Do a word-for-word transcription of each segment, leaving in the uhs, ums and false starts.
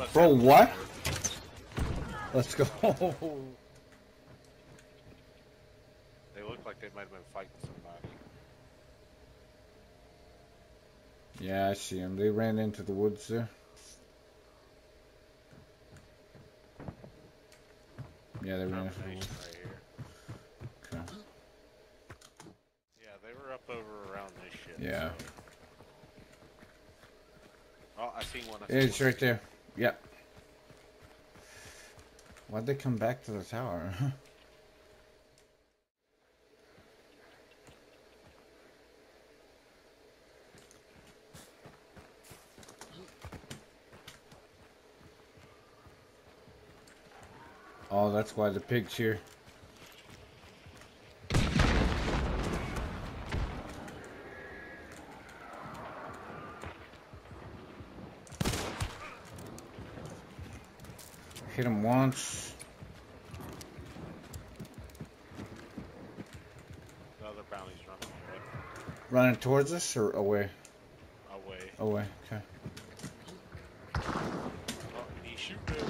Bro, what? Let's go. They look like they might have been fighting somebody. Yeah, I see them. They ran into the woods there. Yeah, they ran into the woods. Right here. Okay. Yeah, they were up over around this shit. Yeah. So. Oh, I seen one. I seen It's one. right there. Yep. Why'd they come back to the tower? Oh, that's why the pig's here. Hit him once. The other bounty's running away. Running towards us or away? Away. Away, okay. Oh, he's shooting.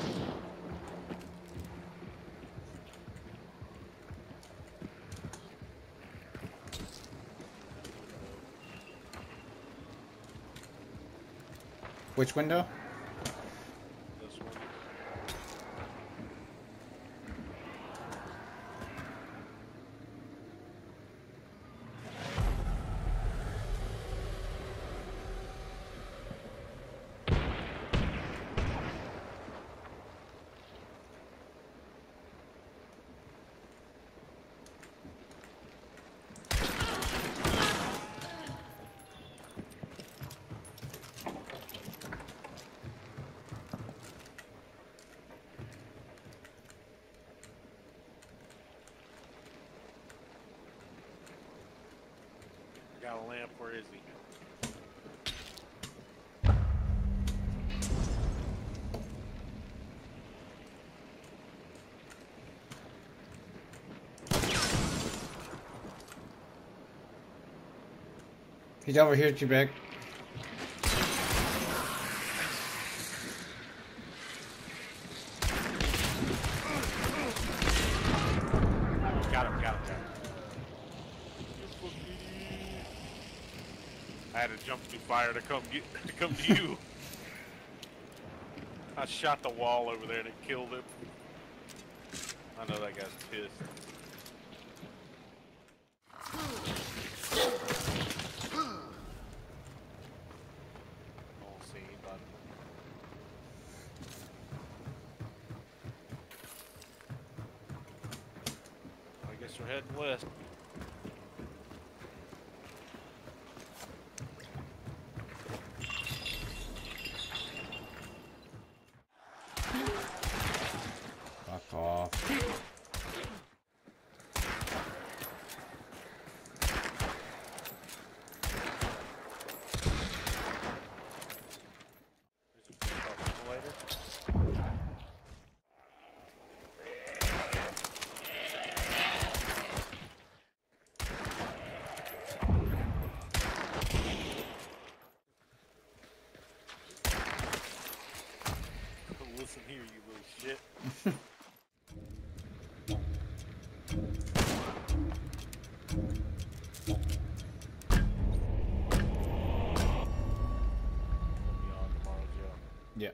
Which window? This one. Got a lamp, where is he? He's over here, T-Bag. Got him, got him, got him. I had to jump through fire to come get to come to you. I shot the wall over there and it killed him. I know that guy's pissed. Don't see anybody. I guess we're heading west. Fuck off. Listen here, you little shit. Yeah.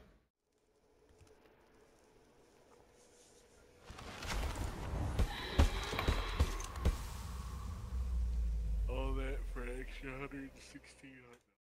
All that for an extra one hundred sixteen.